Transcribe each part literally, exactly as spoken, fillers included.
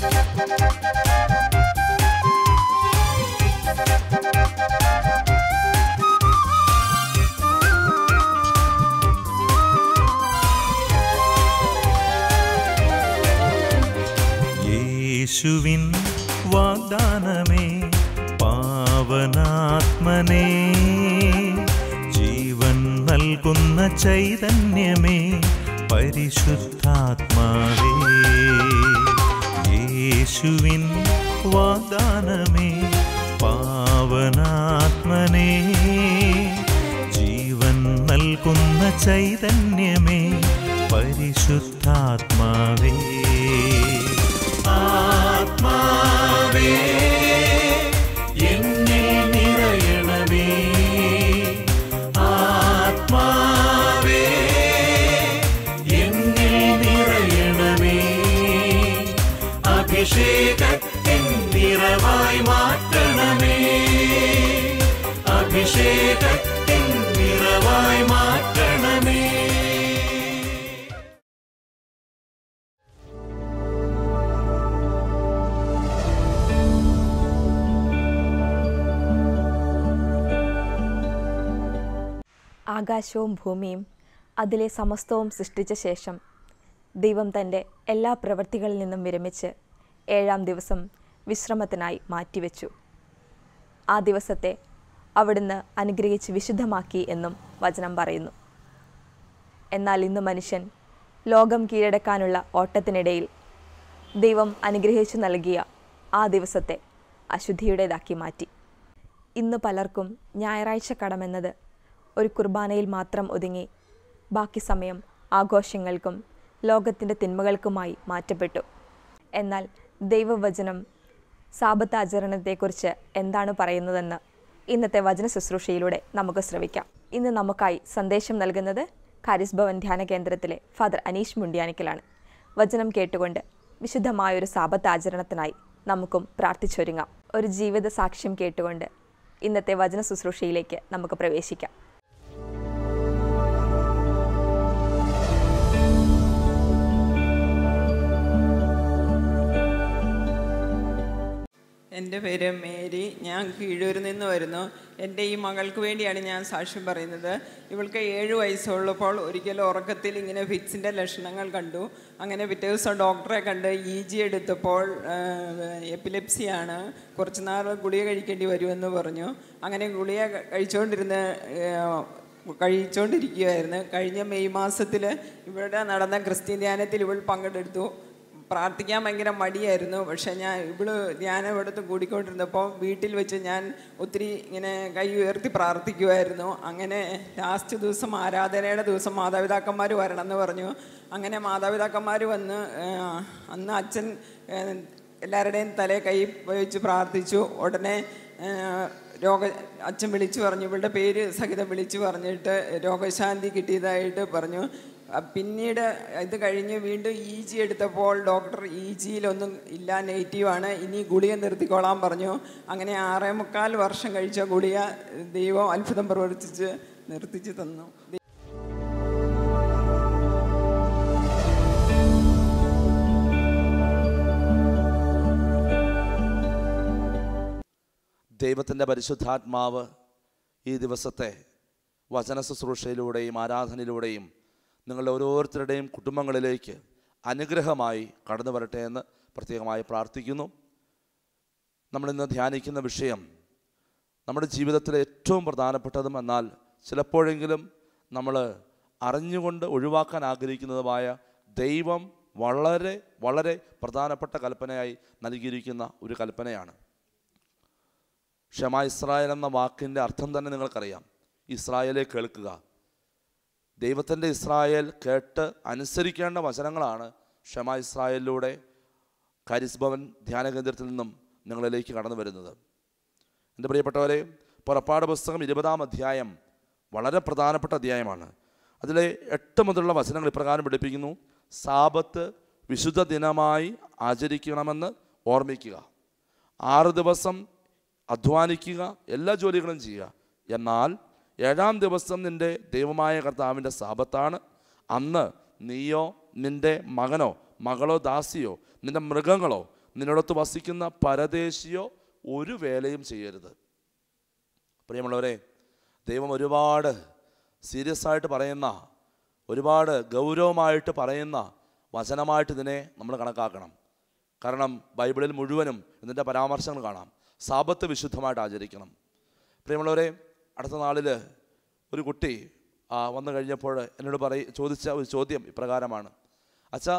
യേശുവിൻ വാഗ്ദാനമേ പാവനാത്മനേ, ജീവൻ നൽകുന്ന ചൈതന്യമേ പരിശുദ്ധാത്മാവേ. യേശുവിൻ വാഗ്ദാനമേ പാവനാത്മനേ, ജീവൻ നൽകുന്ന ചൈതന്യമേ പരിശുദ്ധാത്മാവേ. ആത്മാവേ എന്നിൽ നിറയണമേ, ആത്മാവേ എന്നിൽ നിറയണമേ, അഭിഷേകത്തിൻ നിറവായി മാറ്റണമേ, അഭിഷേകത്തിൻ നിറവായി മാറ്റണമേ. ആകാശവും ഭൂമിയും അതിലെ സമസ്തവും സൃഷ്ടിച്ച ശേഷം ദൈവം തൻ്റെ എല്ലാ പ്രവൃത്തികളിൽ നിന്നും വിരമിച്ച് ഏഴാം ദിവസം വിശ്രമത്തിനായി മാറ്റിവെച്ചു. ആ ദിവസത്തെ അവിടുന്ന് അനുഗ്രഹിച്ച് വിശുദ്ധമാക്കി എന്നും വചനം പറയുന്നു. എന്നാൽ ഇന്ന് മനുഷ്യൻ ലോകം കീഴടക്കാനുള്ള ഓട്ടത്തിനിടയിൽ ദൈവം അനുഗ്രഹിച്ചു നൽകിയ ആ ദിവസത്തെ അശുദ്ധിയുടേതാക്കി മാറ്റി. ഇന്ന് പലർക്കും ഞായറാഴ്ച കടമെന്നത് ഒരു കുർബാനയിൽ മാത്രം ഒതുങ്ങി ബാക്കി സമയം ആഘോഷങ്ങൾക്കും ലോകത്തിൻ്റെ തിന്മകൾക്കുമായി മാറ്റപ്പെട്ടു. എന്നാൽ ദൈവവചനം സാബത്ത് ആചരണത്തെക്കുറിച്ച് എന്താണ് പറയുന്നതെന്ന് ഇന്നത്തെ വചന ശുശ്രൂഷയിലൂടെ നമുക്ക് ശ്രവിക്കാം. ഇന്ന് നമുക്കായി സന്ദേശം നൽകുന്നത് കാരിസ് ഭവൻ ധ്യാന കേന്ദ്രത്തിലെ ഫാദർ അനീഷ് മുണ്ടിയാനിക്കലാണ്. വചനം കേട്ടുകൊണ്ട് വിശുദ്ധമായൊരു സാബത്ത് ആചരണത്തിനായി നമുക്കും പ്രാർത്ഥിച്ചൊരുങ്ങാം. ഒരു ജീവിത സാക്ഷ്യം കേട്ടുകൊണ്ട് ഇന്നത്തെ വചന ശുശ്രൂഷയിലേക്ക് നമുക്ക് പ്രവേശിക്കാം. എൻ്റെ പേര് മേരി. ഞാൻ കീഴൂരിൽ നിന്ന് വരുന്നു. എൻ്റെ ഈ മകൾക്ക് വേണ്ടിയാണ് ഞാൻ സാക്ഷ്യം പറയുന്നത്. ഇവൾക്ക് ഏഴ് വയസ്സുള്ളപ്പോൾ ഒരിക്കലും ഉറക്കത്തിൽ ഇങ്ങനെ ഫിറ്റ്സിൻ്റെ ലക്ഷണങ്ങൾ കണ്ടു. അങ്ങനെ പിറ്റേ ദിവസം ഡോക്ടറെ കണ്ട് ഇ ജി എടുത്തപ്പോൾ എപ്പിലെപ്സിയാണ്, കുറച്ച് നാൾ ഗുളിക കഴിക്കേണ്ടി വരുമെന്ന് പറഞ്ഞു. അങ്ങനെ ഗുളിക കഴിച്ചുകൊണ്ടിരുന്ന കഴിച്ചുകൊണ്ടിരിക്കുകയായിരുന്നു. കഴിഞ്ഞ മെയ് മാസത്തിൽ ഇവിടെ നടന്ന ക്രിസ്ത്യൻ ധ്യാനത്തിൽ ഇവൾ പങ്കെടുത്തു. പ്രാർത്ഥിക്കാൻ ഭയങ്കര മടിയായിരുന്നു. പക്ഷേ ഞാൻ ഇവള് ധ്യാനം എടുത്ത് കൂടിക്കൊണ്ടിരുന്നപ്പോൾ വീട്ടിൽ വെച്ച് ഞാൻ ഒത്തിരി ഇങ്ങനെ കൈ ഉയർത്തി പ്രാർത്ഥിക്കുമായിരുന്നു. അങ്ങനെ ലാസ്റ്റ് ദിവസം ആരാധനയുടെ ദിവസം മാതാപിതാക്കന്മാർ വരണം എന്ന് പറഞ്ഞു. അങ്ങനെ മാതാപിതാക്കന്മാർ വന്ന് അന്ന് അച്ഛൻ എല്ലാവരുടെയും തലേ കൈ വെച്ച് പ്രാർത്ഥിച്ചു. ഉടനെ രോഗ അച്ഛൻ വിളിച്ചു പറഞ്ഞു, ഇവളുടെ പേര് സഹിതം വിളിച്ചു പറഞ്ഞിട്ട് രോഗശാന്തി കിട്ടിയതായിട്ട് പറഞ്ഞു. പിന്നീട് ഇത് കഴിഞ്ഞ് വീണ്ടും ഇ ജി എടുത്തപ്പോൾ ഡോക്ടർ ഇ ജിയിലൊന്നും ഇല്ല, നെഗറ്റീവാണ്, ഇനി ഗുളിക നിർത്തിക്കോളാൻ പറഞ്ഞു. അങ്ങനെ ആറേ മുക്കാൽ വർഷം കഴിച്ച ഗുളിക ദൈവം അത്ഭുതം പ്രവർത്തിച്ച് നിർത്തിച്ച് തന്നു. ദൈവത്തിൻ്റെ പരിശുദ്ധാത്മാവ് ഈ ദിവസത്തെ വചന ശുശ്രൂഷയിലൂടെയും ആരാധനയിലൂടെയും നിങ്ങളുടെ ഓരോരുത്തരുടെയും കുടുംബങ്ങളിലേക്ക് അനുഗ്രഹമായി കടന്നു വരട്ടെ എന്ന് പ്രത്യേകമായി പ്രാർത്ഥിക്കുന്നു. നമ്മളിന്ന് ധ്യാനിക്കുന്ന വിഷയം നമ്മുടെ ജീവിതത്തിലെ ഏറ്റവും പ്രധാനപ്പെട്ടതും എന്നാൽ ചിലപ്പോഴെങ്കിലും നമ്മൾ അറിഞ്ഞുകൊണ്ട് ഒഴിവാക്കാൻ ആഗ്രഹിക്കുന്നതുമായ ദൈവം വളരെ വളരെ പ്രധാനപ്പെട്ട കൽപ്പനയായി നൽകിയിരിക്കുന്ന ഒരു കൽപ്പനയാണ്. ക്ഷമ ഇസ്രായേൽ എന്ന വാക്കിൻ്റെ അർത്ഥം തന്നെ നിങ്ങൾക്കറിയാം. ഇസ്രായേലെ കേൾക്കുക. ദൈവത്തിൻ്റെ ഇസ്രായേൽ കേട്ട് അനുസരിക്കേണ്ട വചനങ്ങളാണ് ക്ഷമ ഇസ്രായേലിലൂടെ കാരിസ് ഭവൻ ധ്യാന കേന്ദ്രത്തിൽ നിന്നും നിങ്ങളിലേക്ക് കടന്നു വരുന്നത്. എൻ്റെ പ്രിയപ്പെട്ടവരെ, പുറപ്പാട് പുസ്തകം ഇരുപതാം അധ്യായം വളരെ പ്രധാനപ്പെട്ട അധ്യായമാണ്. അതിലെ എട്ട് മുതലുള്ള വചനങ്ങൾ ഇപ്രകാരം പഠിപ്പിക്കുന്നു: സാബത്ത് വിശുദ്ധ ദിനമായി ആചരിക്കണമെന്ന് ഓർമ്മിക്കുക. ആറ് ദിവസം അധ്വാനിക്കുക, എല്ലാ ജോലികളും ചെയ്യുക. എന്നാൽ ഏഴാം ദിവസം നിൻ്റെ ദൈവമായ കർത്താവിൻ്റെ സാബത്താണ്. അന്ന് നീയോ നിൻ്റെ മകനോ മകളോ ദാസിയോ നിൻ്റെ മൃഗങ്ങളോ നിന്നോടൊത്ത് വസിക്കുന്ന പരദേശിയോ ഒരു വേലയും ചെയ്യരുത്. പ്രിയമുള്ളവരെ, ദൈവം ഒരുപാട് സീരിയസ് ആയിട്ട് പറയുന്ന, ഒരുപാട് ഗൗരവമായിട്ട് പറയുന്ന വചനമായിട്ട് ഇതിനെ നമ്മൾ കണക്കാക്കണം. കാരണം ബൈബിളിൽ മുഴുവനും ഇതിൻ്റെ പരാമർശങ്ങൾ കാണാം. സാബത്ത് വിശുദ്ധമായിട്ട് ആചരിക്കണം. പ്രിയമുള്ളവരെ, അടുത്ത നാളിൽ ഒരു കുട്ടി വന്നു കഴിഞ്ഞപ്പോൾ എന്നോട് പറയ ചോദിച്ച ഒരു ചോദ്യം ഇപ്രകാരമാണ്: അച്ഛാ,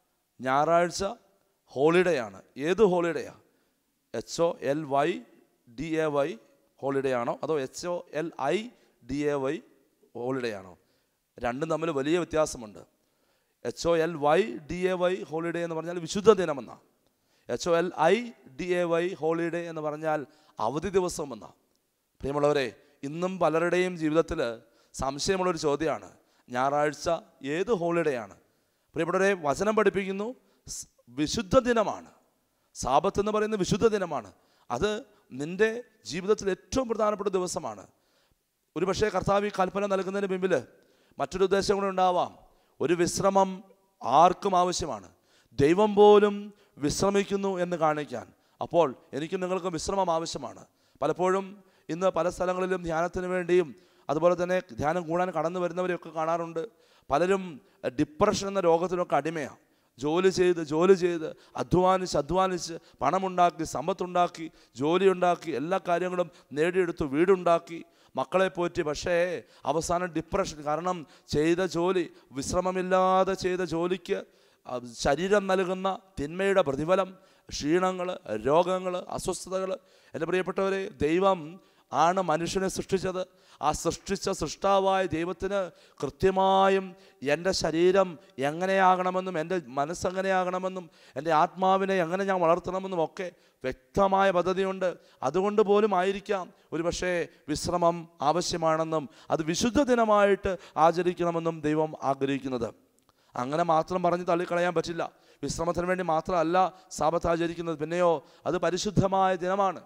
ഞായറാഴ്ച ഹോളിഡേ ആണ്. ഏത് ഹോളിഡേയാണ്? H O L Y D A Y holiday ആണോ അതോ H O L I D A Y holiday ആണോ? രണ്ടും തമ്മിൽ വലിയ വ്യത്യാസമുണ്ട്. H O L Y D A Y holiday എന്ന് പറഞ്ഞാൽ വിശുദ്ധ ദിനമെന്നാണ്. H O L I D A Y holiday എന്ന് പറഞ്ഞാൽ അവധി ദിവസമെന്നാണ്. പ്രിയമുള്ളവരെ, ഇന്നും പലരുടെയും ജീവിതത്തിൽ സംശയമുള്ളൊരു ചോദ്യമാണ്: ഞായറാഴ്ച ഏത് ഹോളിഡേ ആണ്? പ്രിയപ്പെട്ടവരെ, വചനം പഠിപ്പിക്കുന്നു വിശുദ്ധ ദിനമാണ്. സാബത്ത് എന്ന് പറയുന്നത് വിശുദ്ധ ദിനമാണ്. അത് നിൻ്റെ ജീവിതത്തിൽ ഏറ്റവും പ്രധാനപ്പെട്ട ദിവസമാണ്. ഒരു പക്ഷേ കർത്താവ് ഈ കൽപ്പന നൽകുന്നതിന് മുമ്പിൽ മറ്റൊരു ഉദ്ദേശം കൂടെ ഉണ്ടാവാം. ഒരു വിശ്രമം ആർക്കും ആവശ്യമാണ്. ദൈവം പോലും വിശ്രമിക്കുന്നു എന്ന് കാണിക്കാൻ. അപ്പോൾ എനിക്കും നിങ്ങൾക്കും വിശ്രമം ആവശ്യമാണ്. പലപ്പോഴും ഇന്ന് പല സ്ഥലങ്ങളിലും ധ്യാനത്തിന് വേണ്ടിയും അതുപോലെ തന്നെ ധ്യാനം കൂടാൻ കടന്നു വരുന്നവരെയൊക്കെ കാണാറുണ്ട്. പലരും ഡിപ്രഷൻ എന്ന രോഗത്തിനൊക്കെ അടിമയാണ്. ജോലി ചെയ്ത് ജോലി ചെയ്ത് അധ്വാനിച്ച് അധ്വാനിച്ച് പണമുണ്ടാക്കി, സമ്പത്തുണ്ടാക്കി, ജോലിയുണ്ടാക്കി, എല്ലാ കാര്യങ്ങളും നേടിയെടുത്തു, വീടുണ്ടാക്കി, മക്കളെ പോറ്റി. പക്ഷേ അവസാനം ഡിപ്രഷൻ. കാരണം ചെയ്ത ജോലി, വിശ്രമമില്ലാതെ ചെയ്ത ജോലിക്ക് ശരീരം നൽകുന്ന തിന്മയുടെ പ്രതിഫലം, ക്ഷീണങ്ങൾ, രോഗങ്ങൾ, അസ്വസ്ഥതകൾ. എൻ്റെ പ്രിയപ്പെട്ടവരെ, ദൈവം ആണ് മനുഷ്യനെ സൃഷ്ടിച്ചത്. ആ സൃഷ്ടിച്ച സൃഷ്ടാവായ ദൈവത്തിന് കൃത്യമായും എൻ്റെ ശരീരം എങ്ങനെയാകണമെന്നും എൻ്റെ മനസ്സെങ്ങനെയാകണമെന്നും എൻ്റെ ആത്മാവിനെ എങ്ങനെ ഞാൻ വളർത്തണമെന്നും ഒക്കെ വ്യക്തമായ പദ്ധതിയുണ്ട്. അതുകൊണ്ട് പോലും ആയിരിക്കാം ഒരു പക്ഷേ വിശ്രമം ആവശ്യമാണെന്നും അത് വിശുദ്ധ ദിനമായിട്ട് ആചരിക്കണമെന്നും ദൈവം ആഗ്രഹിക്കുന്നത്. അങ്ങനെ മാത്രം പറഞ്ഞ് തള്ളിക്കളയാൻ പറ്റില്ല. വിശ്രമത്തിന് വേണ്ടി മാത്രമല്ല സാബത്ത് ആചരിക്കുന്നത്, പിന്നെയോ അത് പരിശുദ്ധമായ ദിനമാണ്.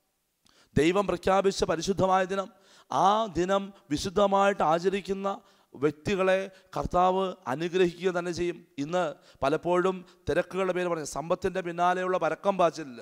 ദൈവം പ്രഖ്യാപിച്ച പരിശുദ്ധമായ ദിനം. ആ ദിനം വിശുദ്ധമായിട്ട് ആചരിക്കുന്ന വ്യക്തികളെ കർത്താവ് അനുഗ്രഹിക്കുക തന്നെ ചെയ്യും. ഇന്ന് പലപ്പോഴും തിരക്കുകളുടെ പേര് പറഞ്ഞ് സമ്പത്തിൻ്റെ പിന്നാലെയുള്ള പരക്കം പാച്ചിലിൽ,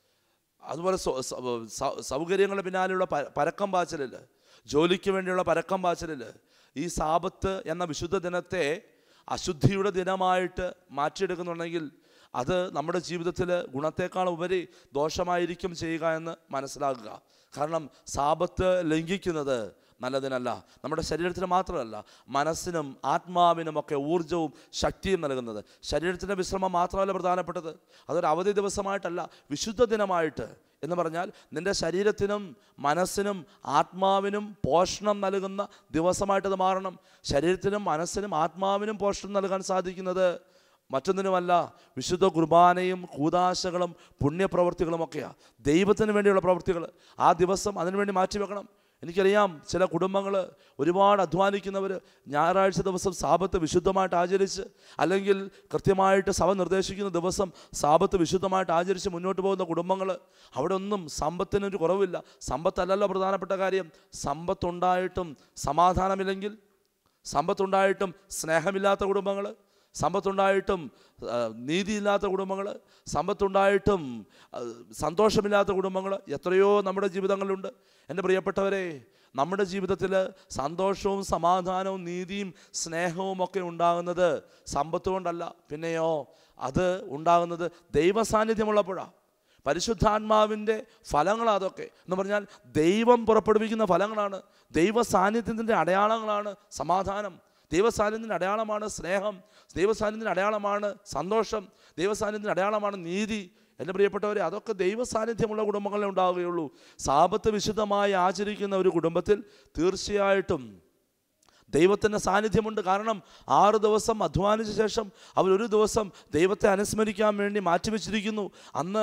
അതുപോലെ സൗകര്യങ്ങളുടെ പിന്നാലെയുള്ള പരക്കം പാച്ചിലിൽ, ജോലിക്ക് വേണ്ടിയുള്ള പരക്കം പാച്ചിലിൽ ഈ സാബത്ത് എന്ന വിശുദ്ധ ദിനത്തെ അശുദ്ധിയുടെ ദിനമായിട്ട് മാറ്റിയെടുക്കുന്നുണ്ടെങ്കിൽ അത് നമ്മുടെ ജീവിതത്തിൽ ഗുണത്തേക്കാൾ ഉപരി ദോഷമായിരിക്കും ചെയ്യുക എന്ന് മനസ്സിലാക്കുക. കാരണം സാബത്ത് ലംഘിക്കുന്നത് നല്ലതിനല്ല. നമ്മുടെ ശരീരത്തിന് മാത്രമല്ല, മനസ്സിനും ആത്മാവിനുമൊക്കെ ഊർജവും ശക്തിയും നൽകുന്നത്. ശരീരത്തിൻ്റെ വിശ്രമം മാത്രമല്ല പ്രധാനപ്പെട്ടത്, അതൊരു അവധി ദിവസമായിട്ടല്ല, വിശുദ്ധ ദിനമായിട്ട് എന്ന് പറഞ്ഞാൽ നിൻ്റെ ശരീരത്തിനും മനസ്സിനും ആത്മാവിനും പോഷണം നൽകുന്ന ദിവസമായിട്ടത് മാറണം. ശരീരത്തിനും മനസ്സിനും ആത്മാവിനും പോഷണം നൽകാൻ സാധിക്കുന്നത് മറ്റൊന്നിനുമല്ല, വിശുദ്ധ കുർബാനയും കൂദാശകളും പുണ്യപ്രവൃത്തികളുമൊക്കെയാണ്. ദൈവത്തിന് വേണ്ടിയുള്ള പ്രവൃത്തികൾ ആ ദിവസം അതിനുവേണ്ടി മാറ്റിവെക്കണം. എനിക്കറിയാം ചില കുടുംബങ്ങൾ ഒരുപാട് അധ്വാനിക്കുന്നവർ ഞായറാഴ്ച ദിവസം സാബത്ത് വിശുദ്ധമായിട്ട് ആചരിച്ച്, അല്ലെങ്കിൽ കൃത്യമായിട്ട് സഭ നിർദ്ദേശിക്കുന്ന ദിവസം സാബത്ത് വിശുദ്ധമായിട്ട് ആചരിച്ച് മുന്നോട്ട് പോകുന്ന കുടുംബങ്ങൾ. അവിടെ ഒന്നും സമ്പത്തിനൊരു കുറവില്ല. സമ്പത്തല്ലല്ലോ പ്രധാനപ്പെട്ട കാര്യം. സമ്പത്തുണ്ടായിട്ടും സമാധാനമില്ലെങ്കിൽ, സമ്പത്തുണ്ടായിട്ടും സ്നേഹമില്ലാത്ത കുടുംബങ്ങൾ, സമ്പത്തുണ്ടായിട്ടും നീതിയില്ലാത്ത കുടുംബങ്ങൾ, സമ്പത്തുണ്ടായിട്ടും സന്തോഷമില്ലാത്ത കുടുംബങ്ങൾ എത്രയോ നമ്മുടെ ജീവിതങ്ങളിലുണ്ട്. എൻ്റെ പ്രിയപ്പെട്ടവരെ, നമ്മുടെ ജീവിതത്തിൽ സന്തോഷവും സമാധാനവും നീതിയും സ്നേഹവും ഒക്കെ ഉണ്ടാകുന്നത് സമ്പത്ത് കൊണ്ടല്ല, പിന്നെയോ അത് ഉണ്ടാകുന്നത് ദൈവസാന്നിധ്യമുള്ളപ്പോഴാണ്. പരിശുദ്ധാത്മാവിൻ്റെ ഫലങ്ങളാണ് അതൊക്കെ. എന്ന് പറഞ്ഞാൽ ദൈവം പുറപ്പെടുവിക്കുന്ന ഫലങ്ങളാണ്, ദൈവ സാന്നിധ്യത്തിൻ്റെ അടയാളങ്ങളാണ് സമാധാനം, ദൈവസാന്നിധ്യത്തിൻ്റെ അടയാളമാണ് സ്നേഹം, ദൈവസാന്നിധ്യത്തിൻ്റെ അടയാളമാണ് സന്തോഷം, ദൈവസാന്നിധ്യത്തിൻ്റെ അടയാളമാണ് നീതി. എൻ്റെ പ്രിയപ്പെട്ടവരെ, അതൊക്കെ ദൈവസാന്നിധ്യമുള്ള കുടുംബങ്ങളെ ഉണ്ടാവുകയുള്ളൂ. സാബത്ത് വിശുദ്ധമായി ആചരിക്കുന്ന ഒരു കുടുംബത്തിൽ തീർച്ചയായിട്ടും ദൈവത്തിൻ്റെ സാന്നിധ്യമുണ്ട്. കാരണം ആറ് ദിവസം അധ്വാനിച്ച ശേഷം അവരൊരു ദിവസം ദൈവത്തെ അനുസ്മരിക്കാൻ വേണ്ടി മാറ്റിവെച്ചിരിക്കുന്നു. അന്ന്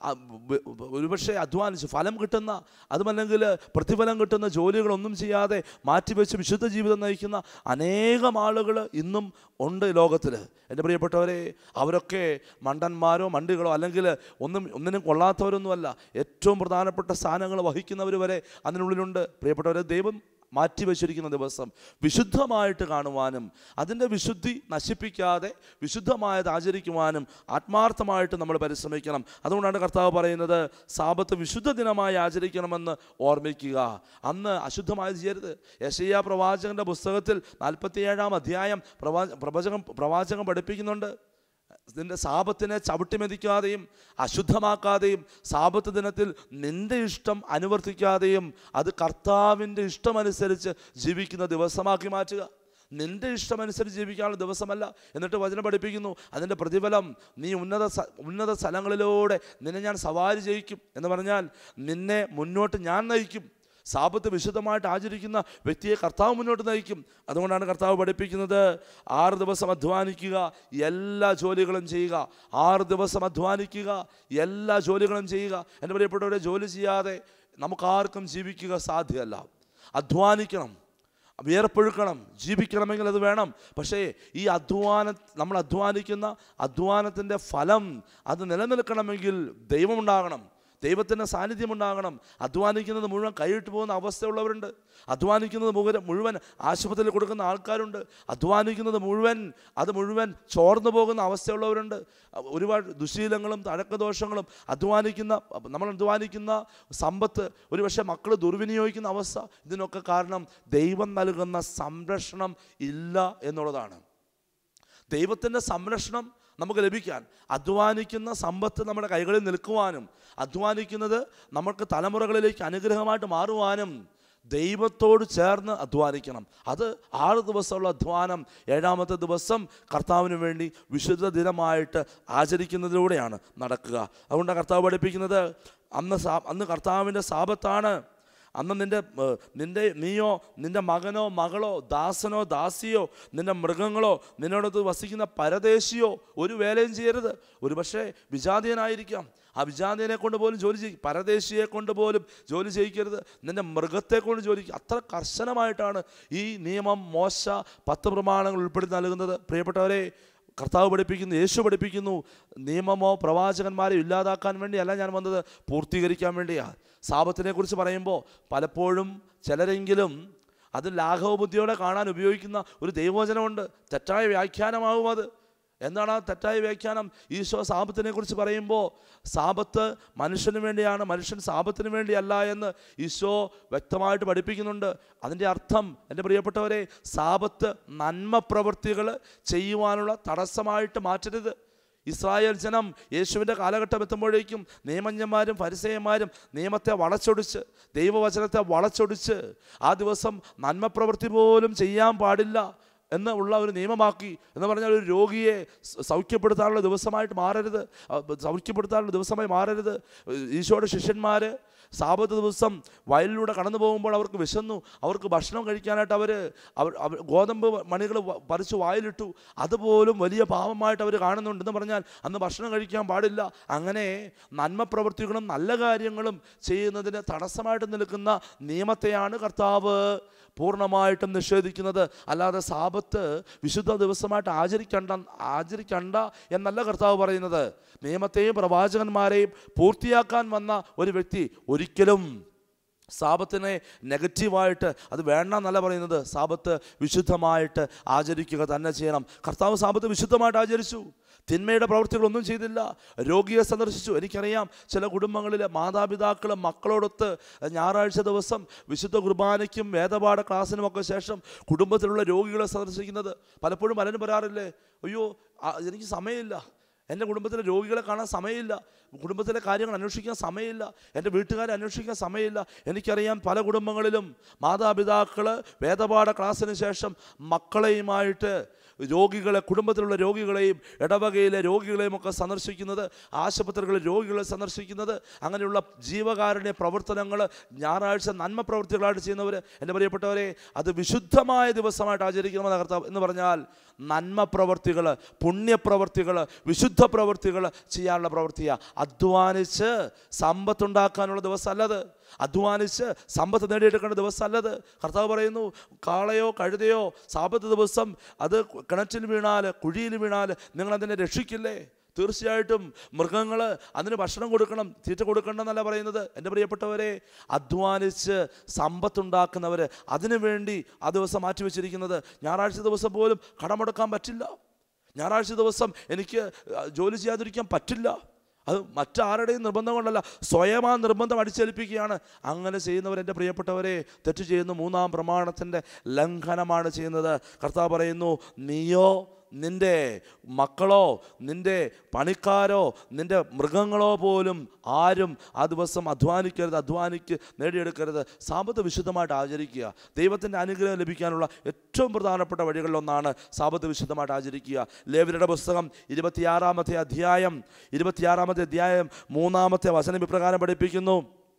ഒരുപക്ഷെ അധ്വാനിച്ച് ഫലം കിട്ടുന്ന, അതുമല്ലെങ്കിൽ പ്രതിഫലം കിട്ടുന്ന ജോലികളൊന്നും ചെയ്യാതെ മാറ്റിവെച്ച് വിശുദ്ധ ജീവിതം നയിക്കുന്ന അനേകം ആളുകൾ ഇന്നും ഉണ്ട് ലോകത്തിൽ. എൻ്റെ പ്രിയപ്പെട്ടവരെ, അവരൊക്കെ മണ്ടന്മാരോ മണ്ടികളോ അല്ലെങ്കിൽ ഒന്നും ഒന്നിനും കൊള്ളാത്തവരൊന്നുമല്ല. ഏറ്റവും പ്രധാനപ്പെട്ട സ്ഥാനങ്ങൾ വഹിക്കുന്നവർ വരെ അതിനുള്ളിലുണ്ട്. പ്രിയപ്പെട്ടവരെ, ദൈവം മാറ്റിവെച്ചിരിക്കുന്ന ദിവസം വിശുദ്ധമായിട്ട് കാണുവാനും അതിൻ്റെ വിശുദ്ധി നശിപ്പിക്കാതെ വിശുദ്ധമായത് ആചരിക്കുവാനും ആത്മാർത്ഥമായിട്ട് നമ്മൾ പരിശ്രമിക്കണം. അതുകൊണ്ടാണ് കർത്താവ് പറയുന്നത് സാബത്ത് വിശുദ്ധ ദിനമായി ആചരിക്കണമെന്ന് ഓർമ്മിക്കുക. അന്ന് അശുദ്ധമായത് ചെയ്യരുത്. യെശയ്യാ പ്രവാചകന്റെ പുസ്തകത്തിൽ നാൽപ്പത്തിയേഴാം അധ്യായം പ്രവാ പ്രവചകം പ്രവാചകം പഠിപ്പിക്കുന്നുണ്ട്. നിന്റെ സാബത്തിനെ ചവിട്ടിമെതിക്കാതെയും അശുദ്ധമാക്കാതെയും സാബത്ത് ദിനത്തിൽ നിന്റെ ഇഷ്ടം അനുവർത്തിക്കാതെയും അത് കർത്താവിൻ്റെ ഇഷ്ടമനുസരിച്ച് ജീവിക്കുന്ന ദിവസമാക്കി മാറ്റുക. നിന്റെ ഇഷ്ടമനുസരിച്ച് ജീവിക്കാനുള്ള ദിവസമല്ല. എന്നിട്ട് വചനം പഠിപ്പിക്കുന്നു അതിൻ്റെ പ്രതിഫലം നീ ഉന്നത ഉന്നത സ്ഥലങ്ങളിലൂടെ നിന്നെ ഞാൻ സവാരി ചെയ്യിക്കും എന്ന് പറഞ്ഞാൽ നിന്നെ മുന്നോട്ട് ഞാൻ നയിക്കും. സാബത്ത് വിശുദ്ധമായിട്ട് ആചരിക്കുന്ന വ്യക്തിയെ കർത്താവ് മുന്നോട്ട് നയിക്കും. അതുകൊണ്ടാണ് കർത്താവ് പഠിപ്പിക്കുന്നത് ആറ് ദിവസം അധ്വാനിക്കുക, എല്ലാ ജോലികളും ചെയ്യുക. ആറ് ദിവസം അധ്വാനിക്കുക, എല്ലാ ജോലികളും ചെയ്യുക. എൻ്റെ പ്രിയപ്പെട്ടവരെ, ജോലി ചെയ്യാതെ നമുക്കാർക്കും ജീവിക്കുക സാധ്യമല്ല. അധ്വാനിക്കണം, വിയർപ്പൊഴുക്കണം. ജീവിക്കണമെങ്കിൽ അത് വേണം. പക്ഷേ ഈ അധ്വാന നമ്മൾ അധ്വാനിക്കുന്ന അധ്വാനത്തിൻ്റെ ഫലം അത് നിലനിൽക്കണമെങ്കിൽ ദൈവമുണ്ടാകണം, ദൈവത്തിൻ്റെ സാന്നിധ്യം ഉണ്ടാകണം. അധ്വാനിക്കുന്നത് മുഴുവൻ കൈയിട്ട് പോകുന്ന അവസ്ഥയുള്ളവരുണ്ട്. അധ്വാനിക്കുന്നത് മുഴുവൻ മുഴുവൻ ആശുപത്രിയിൽ കൊടുക്കുന്ന ആൾക്കാരുണ്ട്. അധ്വാനിക്കുന്നത് മുഴുവൻ അത് മുഴുവൻ ചോർന്നു പോകുന്ന അവസ്ഥയുള്ളവരുണ്ട്. ഒരുപാട് ദുശീലങ്ങളും തഴക്കദോഷങ്ങളും അധ്വാനിക്കുന്ന നമ്മൾ അധ്വാനിക്കുന്ന സമ്പത്ത് ഒരുപക്ഷെ മക്കൾ ദുർവിനിയോഗിക്കുന്ന അവസ്ഥ. ഇതിനൊക്കെ കാരണം ദൈവം നൽകുന്ന സംരക്ഷണം ഇല്ല എന്നുള്ളതാണ്. ദൈവത്തിൻ്റെ സംരക്ഷണം നമുക്ക് ലഭിക്കാൻ അധ്വാനിക്കുന്ന സമ്പത്ത് നമ്മുടെ കൈകളിൽ നിൽക്കുവാനും അധ്വാനിക്കുന്നത് നമുക്ക് തലമുറകളിലേക്ക് അനുഗ്രഹമായിട്ട് മാറുവാനും ദൈവത്തോട് ചേർന്ന് അധ്വാനിക്കണം. അത് ആറ് ദിവസമുള്ള അധ്വാനം ഏഴാമത്തെ ദിവസം കർത്താവിന് വേണ്ടി വിശുദ്ധ ദിനമായിട്ട് ആചരിക്കുന്നതിലൂടെയാണ് നടക്കുക. അതുകൊണ്ട് കർത്താവ് പഠിപ്പിക്കുന്നത് അന്ന് സാ അന്ന് കർത്താവിൻ്റെ സാബത്താണ്. അന്ന് നിൻ്റെ നിൻ്റെ നീയോ നിൻ്റെ മകനോ മകളോ ദാസനോ ദാസിയോ നിൻ്റെ മൃഗങ്ങളോ നിന്നോടത്ത് വസിക്കുന്ന പരദേശിയോ ഒരു വേലയും ചെയ്യരുത്. ഒരു പക്ഷേ വിജാതീയനായിരിക്കാം, ആ വിജാതീയനെ കൊണ്ട് പോലും ജോലി ചെയ്യും. പരദേശിയെ കൊണ്ട് പോലും ജോലി ചെയ്യിക്കരുത്. നിൻ്റെ മൃഗത്തെ കൊണ്ട് ജോലി. അത്ര കർശനമായിട്ടാണ് ഈ നിയമം മോശ പത്ത് പ്രമാണങ്ങൾ ഉൾപ്പെടുത്തി നൽകുന്നത്. പ്രിയപ്പെട്ടവരെ, കർത്താവ് പഠിപ്പിക്കുന്നു, യേശു പഠിപ്പിക്കുന്നു, നിയമമോ പ്രവാചകന്മാരെ ഇല്ലാതാക്കാൻ വേണ്ടിയല്ല ഞാൻ വന്നത്, പൂർത്തീകരിക്കാൻ വേണ്ടിയാണ്. സാബത്തിനെ കുറിച്ച് പറയുമ്പോൾ പലപ്പോഴും ചിലരെങ്കിലും അത് ലാഘവബുദ്ധിയോടെ കാണാൻ ഉപയോഗിക്കുന്ന ഒരു ദൈവവചനമുണ്ട്. തെറ്റായ വ്യാഖ്യാനമാകും അത്. എന്താണ് ആ തെറ്റായ വ്യാഖ്യാനം? ഈശോ സാബത്തിനെ കുറിച്ച് പറയുമ്പോൾ സാബത്ത് മനുഷ്യന് വേണ്ടിയാണ്, മനുഷ്യൻ സാബത്തിന് വേണ്ടിയല്ല എന്ന് ഈശോ വ്യക്തമായിട്ട് പഠിപ്പിക്കുന്നുണ്ട്. അതിൻ്റെ അർത്ഥം എൻ്റെ പ്രിയപ്പെട്ടവരെ, സാബത്ത് നന്മ പ്രവൃത്തികൾ ചെയ്യുവാനുള്ള തടസ്സമായിട്ട് മാറ്റരുത്. ഇസ്രായേൽ ജനം യേശുവിൻ്റെ കാലഘട്ടം എത്തുമ്പോഴേക്കും നിയമജ്ഞന്മാരും ഫരിസേയന്മാരും നിയമത്തെ വളച്ചൊടിച്ച് ദൈവവചനത്തെ വളച്ചൊടിച്ച് ആ ദിവസം നന്മ പ്രവൃത്തി പോലും ചെയ്യാൻ പാടില്ല എന്ന് ഉള്ള ഒരു നിയമമാക്കി. എന്ന് പറഞ്ഞാൽ ഒരു രോഗിയെ സൗഖ്യപ്പെടുത്താനുള്ള ദിവസമായിട്ട് മാറരുത്, സൗഖ്യപ്പെടുത്താനുള്ള ദിവസമായി മാറരുത്. ഈശോയുടെ ശിഷ്യന്മാർ സാബത്ത് ദിവസം വയലിലൂടെ കടന്നു പോകുമ്പോൾ അവർക്ക് വിശന്നു, അവർക്ക് ഭക്ഷണം കഴിക്കാനായിട്ട് അവർ അവർ ഗോതമ്പ് മണികൾ പറിച്ച് വായിലിട്ടു. അതുപോലും വലിയ പാപമായിട്ട് അവർ കാണുന്നുണ്ടെന്ന് പറഞ്ഞാൽ അന്ന് ഭക്ഷണം കഴിക്കാൻ പാടില്ല. അങ്ങനെ നന്മ പ്രവൃത്തികളും നല്ല കാര്യങ്ങളും ചെയ്യുന്നതിന് തടസ്സമായിട്ട് നിൽക്കുന്ന നിയമത്തെയാണ് കർത്താവ് പൂർണ്ണമായിട്ടും നിഷേധിക്കുന്നത്. അല്ലാതെ സാബത്ത് വിശുദ്ധ ദിവസമായിട്ട് ആചരിക്കണ്ട ആചരിക്കണ്ട എന്നല്ല കർത്താവ് പറയുന്നത്. നിയമത്തെയും പ്രവാചകന്മാരെയും പൂർത്തിയാക്കാൻ വന്ന ഒരു വ്യക്തി ഒരിക്കലും സാബത്തിനെ നെഗറ്റീവായിട്ട് അത് വേണ്ട എന്നല്ല പറയുന്നത്. സാബത്ത് വിശുദ്ധമായിട്ട് ആചരിക്കുക തന്നെ ചെയ്യണം. കർത്താവ് സാബത്ത് വിശുദ്ധമായിട്ട് ആചരിച്ചു, തിന്മയുടെ പ്രവൃത്തികളൊന്നും ചെയ്തില്ല. രോഗിയെ സന്ദർശിച്ചു. എനിക്കറിയാം ചില കുടുംബങ്ങളിലെ മാതാപിതാക്കൾ മക്കളോടൊത്ത് ഞായറാഴ്ച ദിവസം വിശുദ്ധ കുർബാനയ്ക്കും വേദപാഠ ക്ലാസ്സിനുമൊക്കെ ശേഷം കുടുംബത്തിലുള്ള രോഗികളെ സന്ദർശിക്കുന്നത്. പലപ്പോഴും പലരും പറയാറില്ലേ, അയ്യോ എനിക്ക് സമയമില്ല, എൻ്റെ കുടുംബത്തിലെ രോഗികളെ കാണാൻ സമയമില്ല, കുടുംബത്തിലെ കാര്യങ്ങൾ അന്വേഷിക്കാൻ സമയമില്ല, എൻ്റെ വീട്ടുകാരെ അന്വേഷിക്കാൻ സമയമില്ല. എനിക്കറിയാം പല കുടുംബങ്ങളിലും മാതാപിതാക്കൾ വേദപാഠ ക്ലാസ്സിന് ശേഷം മക്കളെയുമായിട്ട് രോഗികളെ, കുടുംബത്തിലുള്ള രോഗികളെയും ഇടവകയിലെ രോഗികളെയും ഒക്കെ സന്ദർശിക്കുന്നത്, ആശുപത്രികളിൽ രോഗികളെ സന്ദർശിക്കുന്നത്, അങ്ങനെയുള്ള ജീവകാരുണ്യ പ്രവർത്തനങ്ങൾ ഞായറാഴ്ച നന്മ പ്രവൃത്തികളായിട്ട് ചെയ്യുന്നവർ, എൻ്റെ പ്രിയപ്പെട്ടവരെ, അത് വിശുദ്ധമായ ദിവസമായിട്ട് ആചരിക്കണമെന്ന് കർത്താവ് എന്ന് പറഞ്ഞാൽ നന്മ പ്രവൃത്തികൾ, പുണ്യപ്രവൃത്തികൾ, വിശുദ്ധ പ്രവൃത്തികൾ ചെയ്യാനുള്ള പ്രവൃത്തിയാണ്. അധ്വാനിച്ച് സമ്പത്തുണ്ടാക്കാനുള്ള ദിവസമല്ലത്, അധ്വാനിച്ച് സമ്പത്ത് നേടിയെടുക്കേണ്ട ദിവസമല്ലത്. കർത്താവ് പറയുന്നു, കാളയോ കഴുതയോ സാബത്ത് ദിവസം അത് കിണറ്റിൽ വീണാൽ കുഴിയിൽ വീണാൽ നിങ്ങളതിനെ രക്ഷിക്കില്ലേ? തീർച്ചയായിട്ടും മൃഗങ്ങൾ അതിന് ഭക്ഷണം കൊടുക്കണം, തീറ്റ കൊടുക്കണം എന്നല്ല പറയുന്നത്. എൻ്റെ പ്രിയപ്പെട്ടവരെ, അധ്വാനിച്ച് സമ്പത്തുണ്ടാക്കുന്നവർ അതിനു വേണ്ടി ആ ദിവസം മാറ്റിവെച്ചിരിക്കുന്നത്. ഞായറാഴ്ച ദിവസം പോലും കടമെടുക്കാൻ പറ്റില്ല, ഞായറാഴ്ച ദിവസം എനിക്ക് ജോലി ചെയ്യാതിരിക്കാൻ പറ്റില്ല. അത് മറ്റാരുടെയും നിർബന്ധം കൊണ്ടല്ല, സ്വയം ആ നിർബന്ധം അടിച്ചേൽപ്പിക്കുകയാണ്. അങ്ങനെ ചെയ്യുന്നവർ എൻ്റെ പ്രിയപ്പെട്ടവരെ തെറ്റ് ചെയ്യുന്നു. മൂന്നാം പ്രമാണത്തിൻ്റെ ലംഘനമാണ് ചെയ്യുന്നത്. കർത്താവ് പറയുന്നു, നീയോ നിൻ്റെ മക്കളോ നിൻ്റെ പണിക്കാരോ നിൻ്റെ മൃഗങ്ങളോ പോലും ആരും ആ ദിവസം അധ്വാനിക്കരുത്, അധ്വാനിക്ക് നേടിയെടുക്കരുത്. സാബത്ത് വിശുദ്ധമായിട്ട് ആചരിക്കുക. ദൈവത്തിൻ്റെ അനുഗ്രഹം ലഭിക്കാനുള്ള ഏറ്റവും പ്രധാനപ്പെട്ട വഴികളിലൊന്നാണ് സാബത്ത് വിശുദ്ധമായിട്ട് ആചരിക്കുക. ലേവ്യരുടെ പുസ്തകം ഇരുപത്തിയാറാമത്തെ അധ്യായം ഇരുപത്തിയാറാമത്തെ അധ്യായം മൂന്നാമത്തെ വചനം ഇപ്രകാരം പഠിപ്പിക്കുന്നു.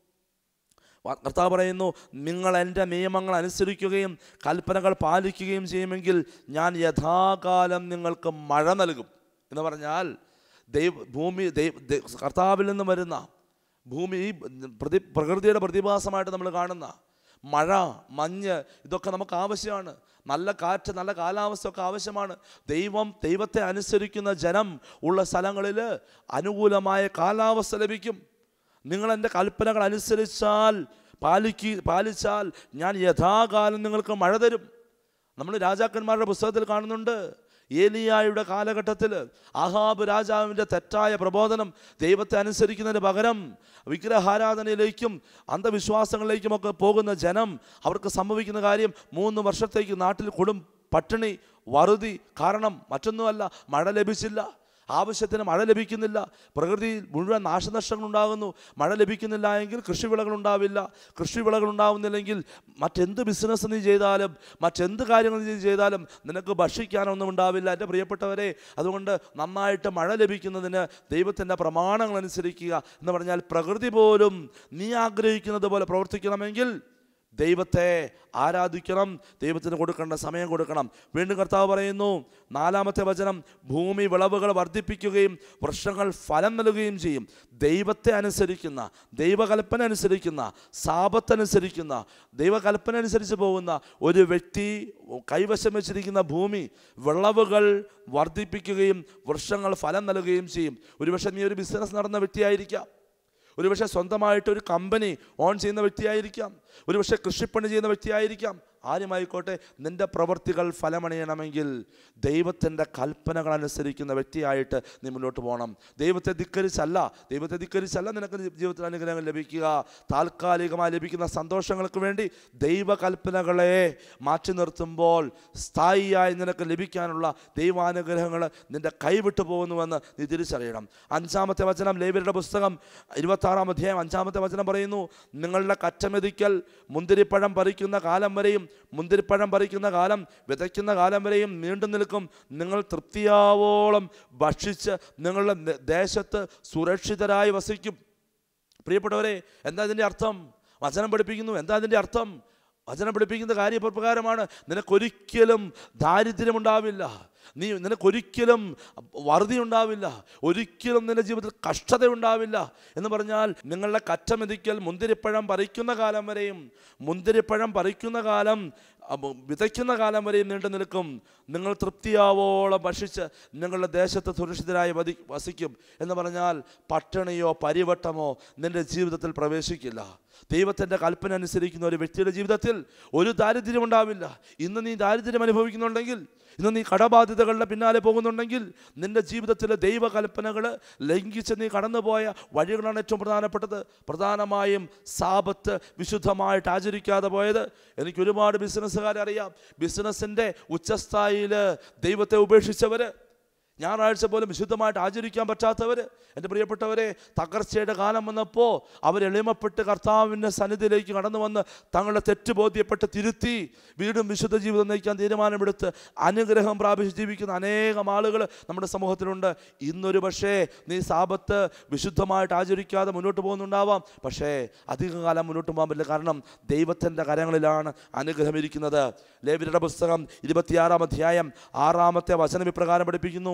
കർത്താവ് പറയുന്നു, നിങ്ങൾ എൻ്റെ നിയമങ്ങൾ അനുസരിക്കുകയും കൽപ്പനകൾ പാലിക്കുകയും ചെയ്യുമെങ്കിൽ ഞാൻ യഥാകാലം നിങ്ങൾക്ക് മഴ നൽകും. എന്ന് പറഞ്ഞാൽ ദൈവ ഭൂമി ദൈവ കർത്താവിൽ നിന്ന് വരുന്ന ഭൂമി ഈ പ്രതി പ്രകൃതിയുടെ പ്രതിഭാസമായിട്ട് നമ്മൾ കാണുന്ന മഴ, മഞ്ഞ്, ഇതൊക്കെ നമുക്ക് ആവശ്യമാണ്. നല്ല കാറ്റ്, നല്ല കാലാവസ്ഥ ഒക്കെ ആവശ്യമാണ്. ദൈവം ദൈവത്തെ അനുസരിക്കുന്ന ജനം ഉള്ള സ്ഥലങ്ങളിൽ അനുകൂലമായ കാലാവസ്ഥ ലഭിക്കും. നിങ്ങൾ എൻ്റെ കൽപ്പനകൾ അനുസരിച്ചാൽ പാലിക്ക് പാലിച്ചാൽ ഞാൻ യഥാകാലം നിങ്ങൾക്ക് മഴ തരും. നമ്മൾ രാജാക്കന്മാരുടെ പുസ്തകത്തിൽ കാണുന്നുണ്ട്, ഏലിയായുടെ കാലഘട്ടത്തിൽ ആഹാബ് രാജാവിൻ്റെ തെറ്റായ പ്രബോധനം, ദൈവത്തെ അനുസരിക്കുന്നതിന് പകരം വിഗ്രഹാരാധനയിലേക്കും അന്ധവിശ്വാസങ്ങളിലേക്കുമൊക്കെ പോകുന്ന ജനം, അവർക്ക് സംഭവിക്കുന്ന കാര്യം മൂന്ന് വർഷത്തേക്ക് നാട്ടിൽ കൊടും പട്ടിണി, വറുതി. കാരണം മറ്റൊന്നുമല്ല, മഴ ലഭിച്ചില്ല, ആവശ്യത്തിന് മഴ ലഭിക്കുന്നില്ല, പ്രകൃതിയിൽ മുഴുവൻ നാശനഷ്ടങ്ങൾ ഉണ്ടാകുന്നു. മഴ ലഭിക്കുന്നില്ല എങ്കിൽ കൃഷിവിളകൾ ഉണ്ടാവില്ല, കൃഷിവിളകൾ ഉണ്ടാവുന്നില്ലെങ്കിൽ മറ്റെന്ത് ബിസിനസ് നീ ചെയ്താലും മറ്റെന്ത് കാര്യങ്ങൾ നീ ചെയ്താലും നിനക്ക് ഭക്ഷിക്കാനൊന്നും ഉണ്ടാവില്ല. എൻ്റെ പ്രിയപ്പെട്ടവരെ, അതുകൊണ്ട് നന്നായിട്ട് മഴ ലഭിക്കുന്നതിന് ദൈവത്തിൻ്റെ പ്രമാണങ്ങൾ അനുസരിക്കുക. എന്ന് പറഞ്ഞാൽ പ്രകൃതി പോലും നീ ആഗ്രഹിക്കുന്നത് പോലെ പ്രവർത്തിക്കണമെങ്കിൽ ദൈവത്തെ ആരാധിക്കണം, ദൈവത്തിന് കൊടുക്കേണ്ട സമയം കൊടുക്കണം. വീണ്ടും കർത്താവ് പറയുന്നു, നാലാമത്തെ വചനം, ഭൂമി വിളവുകൾ വർദ്ധിപ്പിക്കുകയും വൃക്ഷങ്ങൾ ഫലം നൽകുകയും ചെയ്യും. ദൈവത്തെ അനുസരിക്കുന്ന, ദൈവകൽപ്പന അനുസരിക്കുന്ന, സാപത്തനുസരിക്കുന്ന, ദൈവകൽപ്പന അനുസരിച്ച് പോകുന്ന ഒരു വ്യക്തി കൈവശം വെച്ചിരിക്കുന്ന ഭൂമി വിളവുകൾ വർദ്ധിപ്പിക്കുകയും വൃക്ഷങ്ങൾ ഫലം നൽകുകയും ചെയ്യും. ഒരുപക്ഷെ നീ ഒരു ബിസിനസ് നടന്ന വ്യക്തിയായിരിക്കാം, ഒരുപക്ഷെ സ്വന്തമായിട്ട് ഒരു കമ്പനി ഓൺ ചെയ്യുന്ന വ്യക്തിയായിരിക്കാം, ഒരുപക്ഷെ കൃഷിപ്പണി ചെയ്യുന്ന വ്യക്തിയായിരിക്കാം. ആരുമായിക്കോട്ടെ, നിൻ്റെ പ്രവൃത്തികൾ ഫലമണിയണമെങ്കിൽ ദൈവത്തിൻ്റെ കൽപ്പനകൾ അനുസരിക്കുന്ന വ്യക്തിയായിട്ട് നീ മുന്നോട്ട് പോകണം. ദൈവത്തെ ധിക്കരിച്ചല്ല ദൈവത്തെ ധിക്കരിച്ചല്ല നിനക്ക് ജീവിതത്തിൽ അനുഗ്രഹങ്ങൾ ലഭിക്കുക. താൽക്കാലികമായി ലഭിക്കുന്ന സന്തോഷങ്ങൾക്ക് വേണ്ടി ദൈവകൽപ്പനകളെ മാറ്റി നിർത്തുമ്പോൾ സ്ഥായിയായി നിനക്ക് ലഭിക്കാനുള്ള ദൈവാനുഗ്രഹങ്ങൾ നിൻ്റെ കൈവിട്ടു പോകുന്നുവെന്ന് നീ തിരിച്ചറിയണം. അഞ്ചാമത്തെ വചനം, ലേവ്യരുടെ പുസ്തകം ഇരുപത്താറാം അധ്യായം അഞ്ചാമത്തെ വചനം പറയുന്നു, നിങ്ങളുടെ കറ്റമെതിക്കൽ മുന്തിരിപ്പഴം പറിക്കുന്ന കാലം വരെയും മുന്തിരിപ്പഴം പറിക്കുന്ന കാലം വിതയ്ക്കുന്ന കാലം വരെയും നീണ്ടു നിൽക്കും. നിങ്ങൾ തൃപ്തിയാവോളം ഭക്ഷിച്ച് നിങ്ങളുടെ ദേശത്ത് സുരക്ഷിതരായി വസിക്കും. പ്രിയപ്പെട്ടവരെ, എന്താ ഇതിൻ്റെ അർത്ഥം? വചനം പഠിപ്പിക്കുന്നു. എന്താ ഇതിൻ്റെ അർത്ഥം? വചനം പഠിപ്പിക്കുന്ന കാര്യപ്രകാരമാണ്. നിനക്കൊരിക്കലും ദാരിദ്ര്യമുണ്ടാവില്ല, നീ നിനക്കൊരിക്കലും വറുതി ഉണ്ടാവില്ല, ഒരിക്കലും നിന്റെ ജീവിതത്തിൽ കഷ്ടത ഉണ്ടാവില്ല. എന്ന് പറഞ്ഞാൽ നിങ്ങളുടെ കറ്റമെതിക്കൽ മുന്തിരിപ്പഴം പറിക്കുന്ന കാലം വരെയും മുന്തിരിപ്പഴം പറിക്കുന്ന കാലം വിതയ്ക്കുന്ന കാലം വരെയും നീണ്ടു നിൽക്കും. നിങ്ങൾ തൃപ്തിയാവോളം ഭക്ഷിച്ച് നിങ്ങളുടെ ദേശത്ത് സുരക്ഷിതരായി വതി വസിക്കും എന്ന് പറഞ്ഞാൽ പട്ടിണിയോ പരിവട്ടമോ നിൻ്റെ ജീവിതത്തിൽ പ്രവേശിക്കില്ല. ദൈവത്തിൻ്റെ കൽപ്പന അനുസരിക്കുന്ന ഒരു വ്യക്തിയുടെ ജീവിതത്തിൽ ഒരു ദാരിദ്ര്യം ഉണ്ടാവില്ല. ഇന്ന് നീ ദാരിദ്ര്യം അനുഭവിക്കുന്നുണ്ടെങ്കിൽ, ഇന്ന് നീ കടബാധ്യതകളുടെ പിന്നാലെ പോകുന്നുണ്ടെങ്കിൽ, നിൻ്റെ ജീവിതത്തിലെ ദൈവകൽപ്പനകൾ ലംഘിച്ച് നീ കടന്നുപോയ വഴികളാണ് ഏറ്റവും പ്രധാനപ്പെട്ടത്. പ്രധാനമായും സാബത്ത് വിശുദ്ധമായിട്ട് ആചരിക്കാതെ പോയത്. എനിക്ക് ഒരുപാട് ബിസിനസ്സുകാരെ അറിയാം, ബിസിനസ്സിൻ്റെ ഉച്ചസ്ഥായിയിൽ ദൈവത്തെ ഉപേക്ഷിച്ചവർ, ഞായറാഴ്ച പോലും വിശുദ്ധമായിട്ട് ആചരിക്കാൻ പറ്റാത്തവർ. എൻ്റെ പ്രിയപ്പെട്ടവരെ, തകർച്ചയുടെ കാലം വന്നപ്പോൾ അവർ എളിമപ്പെട്ട് കർത്താവിൻ്റെ സന്നിധിയിലേക്ക് കടന്നു വന്ന് തങ്ങളുടെ തെറ്റ് ബോധ്യപ്പെട്ട് തിരുത്തി വീണ്ടും വിശുദ്ധ ജീവിതം നയിക്കാൻ തീരുമാനമെടുത്ത് അനുഗ്രഹം പ്രാപിച്ച് ജീവിക്കുന്ന അനേകം ആളുകൾ നമ്മുടെ സമൂഹത്തിലുണ്ട്. ഇന്നൊരു പക്ഷേ നീ സാബത്ത് വിശുദ്ധമായിട്ട് ആചരിക്കാതെ മുന്നോട്ട് പോകുന്നുണ്ടാവാം, പക്ഷേ അധികകാലം മുന്നോട്ട് പോകാൻ പറ്റില്ല. കാരണം ദൈവത്തിൻ്റെ കരങ്ങളിലാണ് അനുഗ്രഹം ഇരിക്കുന്നത്. ലേവ്യരുടെ പുസ്തകം ഇരുപത്തിയാറാം അധ്യായം ആറാമത്തെ വചനം ഇപ്രകാരം പഠിപ്പിക്കുന്നു,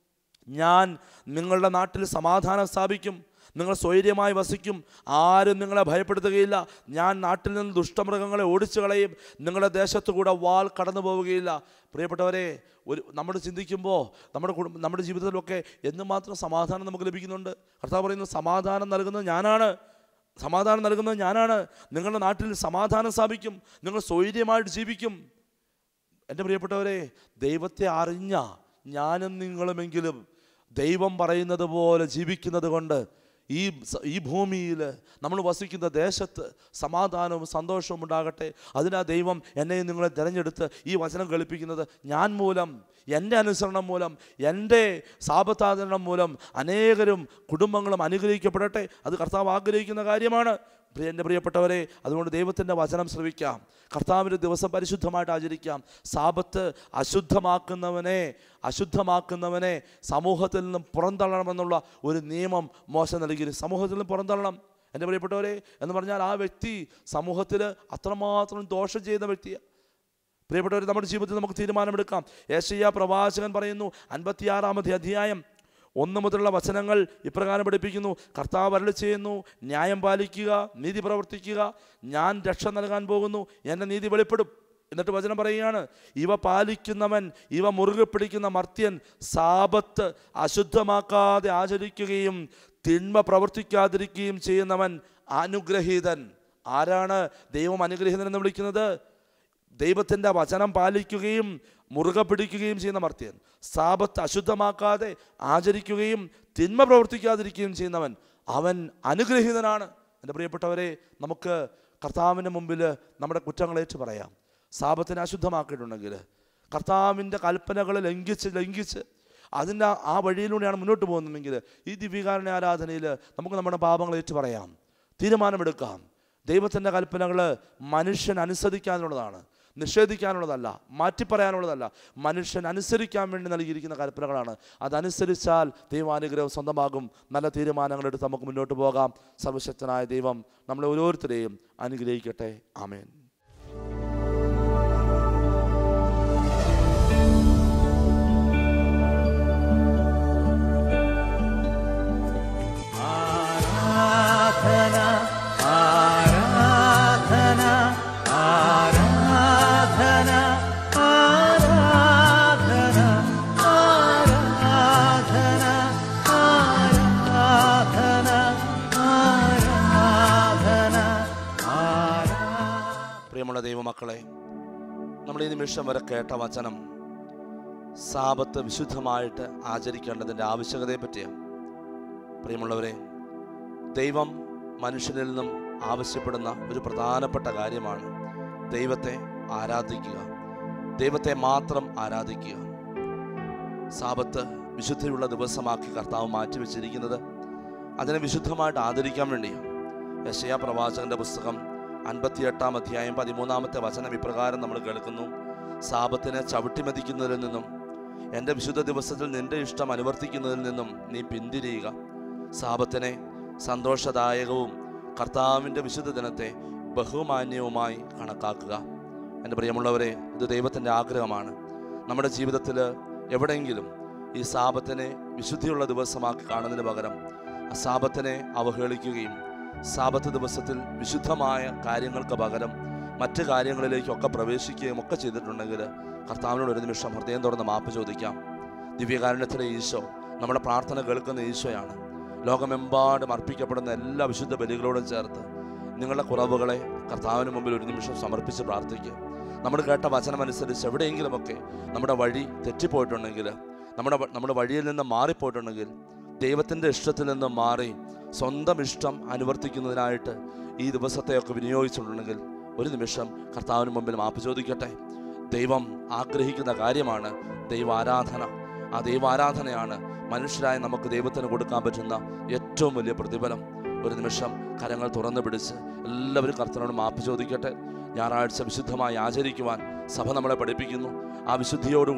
ഞാൻ നിങ്ങളുടെ നാട്ടിൽ സമാധാനം സ്ഥാപിക്കും, നിങ്ങൾ സ്വൈര്യമായി വസിക്കും, ആരും നിങ്ങളെ ഭയപ്പെടുത്തുകയില്ല. ഞാൻ നാട്ടിൽ നിന്ന് ദുഷ്ടമൃഗങ്ങളെ ഓടിച്ചു കളയും, നിങ്ങളുടെ ദേശത്തു കൂടെ വാൾ കടന്നു പോവുകയില്ല. പ്രിയപ്പെട്ടവരെ, ഒരു നമ്മൾ ചിന്തിക്കുമ്പോൾ നമ്മുടെ കുടുംബം നമ്മുടെ ജീവിതത്തിലൊക്കെ എന്തുമാത്രം സമാധാനം നമുക്ക് ലഭിക്കുന്നുണ്ട്. കർത്താവ് പറയുന്നു, സമാധാനം നൽകുന്നത് ഞാനാണ്, സമാധാനം നൽകുന്നത് ഞാനാണ്. നിങ്ങളുടെ നാട്ടിൽ സമാധാനം സ്ഥാപിക്കും, നിങ്ങൾ സ്വൈര്യമായിട്ട് ജീവിക്കും. എൻ്റെ പ്രിയപ്പെട്ടവരെ, ദൈവത്തെ അറിഞ്ഞ ഞാനും നിങ്ങളുമെങ്കിലും ദൈവം പറയുന്നത് പോലെ ജീവിക്കുന്നത് കൊണ്ട് ഈ ഈ ഭൂമിയിൽ നമ്മൾ വസിക്കുന്ന ദേശത്ത് സമാധാനവും സന്തോഷവും ഉണ്ടാകട്ടെ. അതിനാ ദൈവം എന്നെയും നിങ്ങളെ തിരഞ്ഞെടുത്ത് ഈ വചനം കേൾപ്പിക്കുന്നത്. ഞാൻ മൂലം, എൻ്റെ അനുസരണം മൂലം, എൻ്റെ സാപത്താചരണം മൂലം അനേകരും കുടുംബങ്ങളും അനുഗ്രഹിക്കപ്പെടട്ടെ. അത് കർത്താവ് ആഗ്രഹിക്കുന്ന കാര്യമാണ്. എൻ്റെ പ്രിയപ്പെട്ടവരെ, അതുകൊണ്ട് ദൈവത്തിൻ്റെ വചനം ശ്രവിക്കാം, കർത്താവിൻ്റെ ദിവസം പരിശുദ്ധമായിട്ട് ആചരിക്കാം. സാപത്ത് അശുദ്ധമാക്കുന്നവനെ അശുദ്ധമാക്കുന്നവനെ സമൂഹത്തിൽ നിന്നും പുറന്തള്ളണമെന്നുള്ള ഒരു നിയമം മോശ നൽകി. സമൂഹത്തിൽ നിന്ന് പുറന്തള്ളണം. എൻ്റെ പ്രിയപ്പെട്ടവരെ, എന്ന് പറഞ്ഞാൽ ആ വ്യക്തി സമൂഹത്തിൽ അത്രമാത്രം ദോഷം ചെയ്യുന്ന വ്യക്തിയാണ്. പ്രിയപ്പെട്ടവർ, നമ്മുടെ ജീവിതത്തിൽ നമുക്ക് തീരുമാനമെടുക്കാം. യെശയ്യാ പ്രവാചകൻ പറയുന്നു, അൻപത്തിയാറാമത്തെ അധ്യായം ഒന്ന് മുതലുള്ള വചനങ്ങൾ ഇപ്രകാരം പഠിപ്പിക്കുന്നു. കർത്താവ് അരുളി ചെയ്യുന്നു, ന്യായം പാലിക്കുക, നീതി പ്രവർത്തിക്കുക, ഞാൻ രക്ഷ നൽകാൻ പോകുന്നു, എൻ്റെ നീതി വെളിപ്പെടും. എന്നിട്ട് വചനം പറയുകയാണ്, ഇവ പാലിക്കുന്നവൻ, ഇവ മുറുകെ പിടിക്കുന്ന മർത്യൻ സാപത്ത് അശുദ്ധമാക്കാതെ ആചരിക്കുകയും തിന്മ പ്രവർത്തിക്കാതിരിക്കുകയും ചെയ്യുന്നവൻ അനുഗ്രഹീതൻ. ആരാണ് ദൈവം അനുഗ്രഹീതൻ എന്ന് വിളിക്കുന്നത്? ദൈവത്തിൻ്റെ വചനം പാലിക്കുകയും മുറുകെ പിടിക്കുകയും ചെയ്യുന്ന മർത്യൻ, സാപത്ത് അശുദ്ധമാക്കാതെ ആചരിക്കുകയും തിന്മ പ്രവർത്തിക്കാതിരിക്കുകയും ചെയ്യുന്നവൻ, അവൻ അനുഗ്രഹീതനാണ്. എൻ്റെ പ്രിയപ്പെട്ടവരെ, നമുക്ക് കർത്താവിൻ്റെ മുമ്പിൽ നമ്മുടെ കുറ്റങ്ങളേറ്റ് പറയാം. സാപത്തിനെ അശുദ്ധമാക്കിയിട്ടുണ്ടെങ്കിൽ, കർത്താവിൻ്റെ കൽപ്പനകൾ ലംഘിച്ച് ലംഘിച്ച് അതിൻ്റെ ആ വഴിയിലൂടെയാണ് മുന്നോട്ട് പോകുന്നതെങ്കിൽ, ഈ ദിവ്യകാരുണ്യ ആരാധനയിൽ നമുക്ക് നമ്മുടെ പാപങ്ങൾ ഏറ്റു പറയാം, തീരുമാനമെടുക്കാം. ദൈവത്തിൻ്റെ കൽപ്പനകൾ മനുഷ്യൻ അനുസരിക്കാനുള്ളതാണ്, നിഷേധിക്കാനുള്ളതല്ല, മാറ്റിപ്പറയാനുള്ളതല്ല. മനുഷ്യൻ അനുസരിക്കാൻ വേണ്ടി നൽകിയിരിക്കുന്ന കൽപ്പനകളാണ്. അതനുസരിച്ചാൽ ദൈവാനുഗ്രഹം സ്വന്തമാകും. നല്ല തീരുമാനങ്ങളെടുത്ത് നമുക്ക് മുന്നോട്ട് പോകാം. സർവശക്തനായ ദൈവം നമ്മളെ ഓരോരുത്തരെയും അനുഗ്രഹിക്കട്ടെ. ആമേൻ. പ്രിയമുള്ള ദൈവമക്കളെ, നമ്മൾ ഈ നിമിഷം വരെ കേട്ട വചനം സാപത്ത് വിശുദ്ധമായിട്ട് ആചരിക്കേണ്ടതിൻ്റെ ആവശ്യകതയെ പറ്റിയാണ്. പ്രിയമുള്ളവരെ, ദൈവം മനുഷ്യനിൽ നിന്നും ആവശ്യപ്പെടുന്ന ഒരു പ്രധാനപ്പെട്ട കാര്യമാണ് ദൈവത്തെ ആരാധിക്കുക, ദൈവത്തെ മാത്രം ആരാധിക്കുക. സാപത്ത് വിശുദ്ധിയുള്ള ദിവസമാക്കി കർത്താവ് മാറ്റിവെച്ചിരിക്കുന്നത് അതിനെ വിശുദ്ധമായിട്ട് ആദരിക്കാൻ വേണ്ടിയാണ്. യെശയ്യാ പ്രവാചകന്റെ പുസ്തകം അൻപത്തിയെട്ടാം അധ്യായം പതിമൂന്നാമത്തെ വചനം ഇപ്രകാരം നമ്മൾ കേൾക്കുന്നു, സാപത്തിനെ ചവിട്ടിമതിക്കുന്നതിൽ നിന്നും എൻ്റെ വിശുദ്ധ ദിവസത്തിൽ നിൻ്റെ ഇഷ്ടം അനുവർത്തിക്കുന്നതിൽ നിന്നും നീ പിന്തിരിയുക. സാപത്തിനെ സന്തോഷദായകവും കർത്താവിൻ്റെ വിശുദ്ധ ദിനത്തെ ബഹുമാന്യവുമായി കണക്കാക്കുക. എൻ്റെ പ്രിയമുള്ളവരെ, ഇത് ദൈവത്തിൻ്റെ ആഗ്രഹമാണ്. നമ്മുടെ ജീവിതത്തിൽ എവിടെയെങ്കിലും ഈ സാപത്തിനെ വിശുദ്ധിയുള്ള ദിവസമാക്കി കാണുന്നതിന് പകരം ആ സാപത്തിനെ അവഹേളിക്കുകയും സാപത്ത് ദിവസത്തിൽ വിശുദ്ധമായ കാര്യങ്ങൾക്ക് പകരം മറ്റ് കാര്യങ്ങളിലേക്കൊക്കെ പ്രവേശിക്കുകയും ഒക്കെ ചെയ്തിട്ടുണ്ടെങ്കിൽ കർത്താവിനോട് ഒരു നിമിഷം ഹൃദയം തുറന്ന് മാപ്പ് ചോദിക്കാം. ദിവ്യകാരുണ്യത്തിലെ ഈശോ നമ്മുടെ പ്രാർത്ഥന കേൾക്കുന്ന ഈശോയാണ്. ലോകമെമ്പാടും അർപ്പിക്കപ്പെടുന്ന എല്ലാ വിശുദ്ധ ബലികളോടും ചേർത്ത് നിങ്ങളുടെ കുറവുകളെ കർത്താവിന് മുമ്പിൽ ഒരു നിമിഷം സമർപ്പിച്ച് പ്രാർത്ഥിക്കുക. നമ്മൾ കേട്ട വചനമനുസരിച്ച് എവിടെയെങ്കിലുമൊക്കെ നമ്മുടെ വഴി തെറ്റിപ്പോയിട്ടുണ്ടെങ്കിൽ, നമ്മുടെ നമ്മുടെ വഴിയിൽ നിന്ന് മാറിപ്പോയിട്ടുണ്ടെങ്കിൽ, ദൈവത്തിൻ്റെ ഇഷ്ടത്തിൽ നിന്ന് മാറി സ്വന്തം ഇഷ്ടം അനുവർത്തിക്കുന്നതിനായിട്ട് ഈ ദിവസത്തെയൊക്കെ വിനിയോഗിച്ചിട്ടുണ്ടെങ്കിൽ ഒരു നിമിഷം കർത്താവിന് മുമ്പിൽ മാപ്പ് ചോദിക്കട്ടെ. ദൈവം ആഗ്രഹിക്കുന്ന കാര്യമാണ് ദൈവാരാധന. ആ ദൈവാരാധനയാണ് മനുഷ്യരായ നമുക്ക് ദൈവത്തിന് കൊടുക്കാൻ പറ്റുന്ന ഏറ്റവും വലിയ പ്രതിഫലം. ഒരു നിമിഷം കരങ്ങൾ തുറന്നു പിടിച്ച് എല്ലാവരും കർത്താവിനോട് മാപ്പ് ചോദിക്കട്ടെ. ഞായറാഴ്ച വിശുദ്ധമായി ആചരിക്കുവാൻ സഭ നമ്മളെ പഠിപ്പിക്കുന്നു. ആ വിശുദ്ധിയോടുകൂടി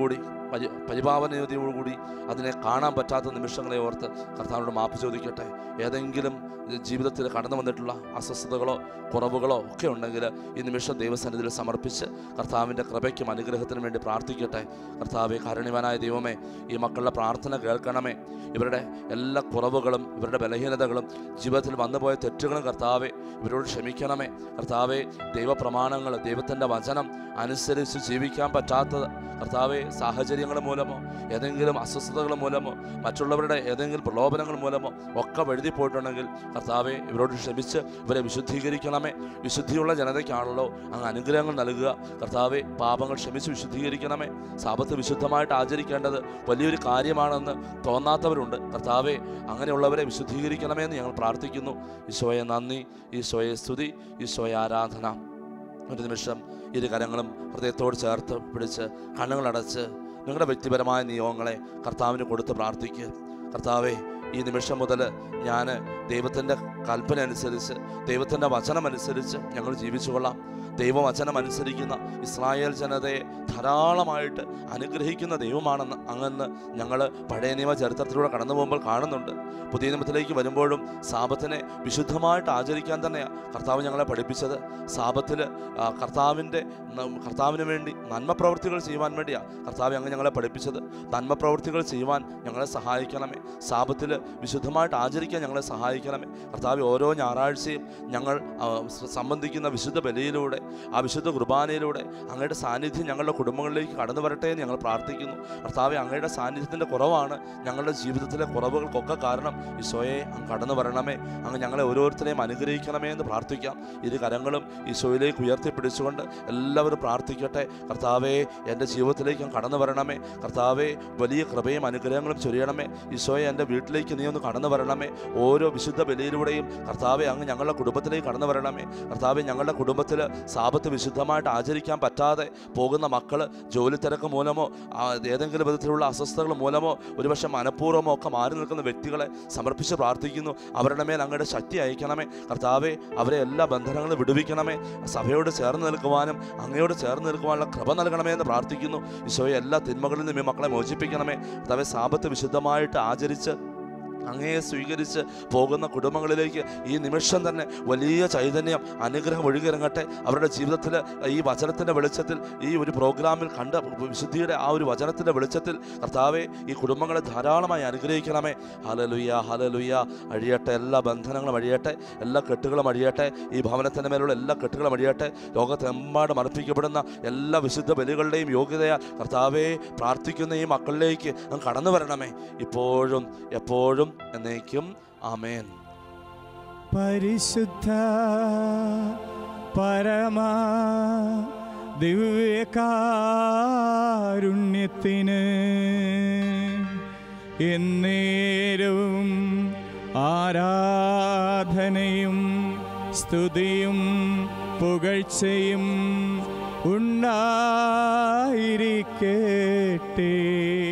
പരി പരിപാവനതയോടുകൂടി അതിനെ കാണാൻ പറ്റാത്ത നിമിഷങ്ങളെ ഓർത്ത് കർത്താവിനോട് മാപ്പ് ചോദിക്കട്ടെ. ഏതെങ്കിലും ജീവിതത്തിൽ കടന്നു വന്നിട്ടുള്ള അസ്വസ്ഥതകളോ കുറവുകളോ ഒക്കെ ഉണ്ടെങ്കിൽ ഈ നിമിഷം ദൈവസന്നിധിയിൽ സമർപ്പിച്ച് കർത്താവിൻ്റെ കൃപയ്ക്കും അനുഗ്രഹത്തിനും വേണ്ടി പ്രാർത്ഥിക്കട്ടെ. കർത്താവെ, കാരുണ്യവാനായ ദൈവമേ, ഈ മക്കളുടെ പ്രാർത്ഥന കേൾക്കണമേ. ഇവരുടെ എല്ലാ കുറവുകളും ഇവരുടെ ബലഹീനതകളും ജീവിതത്തിൽ വന്നുപോയ തെറ്റുകളും കർത്താവെ ഇവരോട് ക്ഷമിക്കണമേ. കർത്താവെ, ദൈവപ്രമാണങ്ങൾ ദൈവത്തിൻ്റെ വചനം അനുസരിച്ച് ജീവിക്കാൻ പറ്റാത്തത് കർത്താവെ സാഹചര്യങ്ങൾ മൂലമോ ഏതെങ്കിലും അസ്വസ്ഥതകൾ മൂലമോ മറ്റുള്ളവരുടെ ഏതെങ്കിലും പ്രലോഭനങ്ങൾ മൂലമോ ഒക്കെ വഴുതി പോയിട്ടുണ്ടെങ്കിൽ കർത്താവെ ഇവരോട് ക്ഷമിച്ച് ഇവരെ വിശുദ്ധീകരിക്കണമേ. വിശുദ്ധിയുള്ള ജനതയ്ക്കാണല്ലോ അങ്ങ് അനുഗ്രഹങ്ങൾ നൽകുക. കർത്താവെ, പാപങ്ങൾ ക്ഷമിച്ച് വിശുദ്ധീകരിക്കണമേ. സാബത്ത് വിശുദ്ധമായിട്ട് ആചരിക്കേണ്ടത് വലിയൊരു കാര്യമാണെന്ന് തോന്നാത്തവരുണ്ട്. കർത്താവെ, അങ്ങനെയുള്ളവരെ വിശുദ്ധീകരിക്കണമേ എന്ന് ഞങ്ങൾ പ്രാർത്ഥിക്കുന്നു. ഈശോയെ നന്ദി, ഈശോയെ സ്തുതി, ഈശോയെ ആരാധന. ഒരു നിമിഷം ഇരു കരങ്ങളും ഹൃദയത്തോട് ചേർത്ത് പിടിച്ച് കണ്ണുകളടച്ച് നിങ്ങളുടെ വ്യക്തിപരമായ നിയോഗങ്ങളെ കർത്താവിന് കൊടുത്ത് പ്രാർത്ഥിക്കുക. കർത്താവെ, ഈ നിമിഷം മുതൽ ഞാൻ ദൈവത്തിൻ്റെ കൽപ്പന അനുസരിച്ച് ദൈവത്തിൻ്റെ വചനമനുസരിച്ച് ഞങ്ങൾ ജീവിച്ചു കൊള്ളാം. ദൈവവചനം അനുസരിക്കുന്ന ഇസ്രായേൽ ജനതയെ ധാരാളമായിട്ട് അനുഗ്രഹിക്കുന്ന ദൈവമാണെന്ന് അങ്ങന്ന് ഞങ്ങൾ പഴയ നിയമ ചരിത്രത്തിലൂടെ കടന്നു പോകുമ്പോൾ കാണുന്നുണ്ട്. പുതിയ നിയമത്തിലേക്ക് വരുമ്പോഴും സാബത്തിനെ വിശുദ്ധമായിട്ട് ആചരിക്കാൻ തന്നെയാണ് കർത്താവ് ഞങ്ങളെ പഠിപ്പിച്ചത്. സാബത്തിൽ കർത്താവിൻ്റെ കർത്താവിന് വേണ്ടി നന്മ പ്രവൃത്തികൾ ചെയ്യുവാൻ വേണ്ടിയാണ് കർത്താവ് അങ്ങ് ഞങ്ങളെ പഠിപ്പിച്ചത്. നന്മ പ്രവൃത്തികൾ ചെയ്യുവാൻ ഞങ്ങളെ സഹായിക്കണമേ. സാബത്തിൽ വിശുദ്ധമായിട്ട് ആചരിക്കാൻ ഞങ്ങളെ സഹായിക്കണമേ. കർത്താവ്, ഓരോ ഞായറാഴ്ചയും ഞങ്ങൾ സംബന്ധിക്കുന്ന വിശുദ്ധ ബലിയിലൂടെ ആ വിശുദ്ധ കുർബാനയിലൂടെ അങ്ങയുടെ സാന്നിധ്യം ഞങ്ങളുടെ കുടുംബങ്ങളിലേക്ക് കടന്നു വരട്ടെ എന്ന് ഞങ്ങൾ പ്രാർത്ഥിക്കുന്നു. കർത്താവെ, അങ്ങയുടെ സാന്നിധ്യത്തിൻ്റെ കുറവാണ് ഞങ്ങളുടെ ജീവിതത്തിലെ കുറവുകൾക്കൊക്കെ കാരണം. ഈശോയെ, അങ്ങ് കടന്നു വരണമേ. അങ്ങ് ഞങ്ങളെ ഓരോരുത്തരെയും അനുഗ്രഹിക്കണമേ എന്ന് പ്രാർത്ഥിക്കാം. ഇരു കരങ്ങളും ഈശോയിലേക്ക് ഉയർത്തിപ്പിടിച്ചുകൊണ്ട് എല്ലാവരും പ്രാർത്ഥിക്കട്ടെ. കർത്താവെ, എൻ്റെ ജീവിതത്തിലേക്ക് അങ്ങ് കടന്നു വരണമേ. കർത്താവെ, വലിയ കൃപയും അനുഗ്രഹങ്ങളും ചൊരിയണമേ. ഈശോയെ, എൻ്റെ വീട്ടിലേക്ക് നീ ഒന്ന് കടന്നു വരണമേ. ഓരോ വിശുദ്ധ ബലിയിലൂടെയും കർത്താവെ അങ്ങ് ഞങ്ങളുടെ കുടുംബത്തിലേക്ക് കടന്നു വരണമേ. കർത്താവെ, ഞങ്ങളുടെ കുടുംബത്തിൽ സാബത്ത് വിശുദ്ധമായിട്ട് ആചരിക്കാൻ പറ്റാതെ പോകുന്ന മക്കൾ ജോലി തിരക്ക് മൂലമോ ഏതെങ്കിലും വിധത്തിലുള്ള അസ്വസ്ഥതകൾ മൂലമോ ഒരുപക്ഷെ മനഃപൂർവ്വമോ ഒക്കെ മാറി നിൽക്കുന്ന വ്യക്തികളെ സമർപ്പിച്ച് പ്രാർത്ഥിക്കുന്നു. അവരുടെ മേൽ അങ്ങയുടെ ശക്തി അയക്കണമേ. കർത്താവെ, അവരെ എല്ലാ ബന്ധനങ്ങളും വിടുവിക്കണമേ. സഭയോട് ചേർന്ന് നിൽക്കുവാനും അങ്ങയോട് ചേർന്ന് നിൽക്കുവാനുള്ള കൃപ നൽകണമേ എന്ന് പ്രാർത്ഥിക്കുന്നു. ഈശോയെ, എല്ലാ തിന്മകളിൽ നിന്നും ഈ മക്കളെ മോചിപ്പിക്കണമേ. കർത്താവെ, സാബത്ത് വിശുദ്ധമായിട്ട് ആചരിച്ച് അങ്ങയെ സ്വീകരിച്ച് പോകുന്ന കുടുംബങ്ങളിലേക്ക് ഈ നിമിഷം തന്നെ വലിയ ചൈതന്യം അനുഗ്രഹം ഒഴുകിയിറങ്ങട്ടെ. അവരുടെ ജീവിതത്തിൽ ഈ വചനത്തിൻ്റെ വെളിച്ചത്തിൽ ഈ ഒരു പ്രോഗ്രാമിൽ കണ്ട വിശുദ്ധിയുടെ ആ ഒരു വചനത്തിൻ്റെ വെളിച്ചത്തിൽ കർത്താവെ ഈ കുടുംബങ്ങളെ ധാരാളമായി അനുഗ്രഹിക്കണമേ. Hallelujah, hallelujah. അഴിയട്ടെ, എല്ലാ ബന്ധനങ്ങളും അഴിയട്ടെ, എല്ലാ കെട്ടുകളും അഴിയട്ടെ. ഈ ഭവനത്തിൻ്റെ മേലുള്ള എല്ലാ കെട്ടുകളും അഴിയട്ടെ. ലോകത്തെമ്പാടും അർപ്പിക്കപ്പെടുന്ന എല്ലാ വിശുദ്ധ ബലികളുടെയും യോഗ്യതയാൽ കർത്താവെ പ്രാർത്ഥിക്കുന്ന ഈ മക്കളിലേക്ക് അങ്ങ് കടന്നു വരണമേ, ഇപ്പോഴും എപ്പോഴും എന്നേക്കും. ആമേൻ. പരിശുദ്ധ പരമ ദിവ്യകാരുണ്യത്തിന് എന്നേരവും ആരാധനയും സ്തുതിയും പുകഴ്ചയും ഉണ്ടായിരിക്കട്ടെ.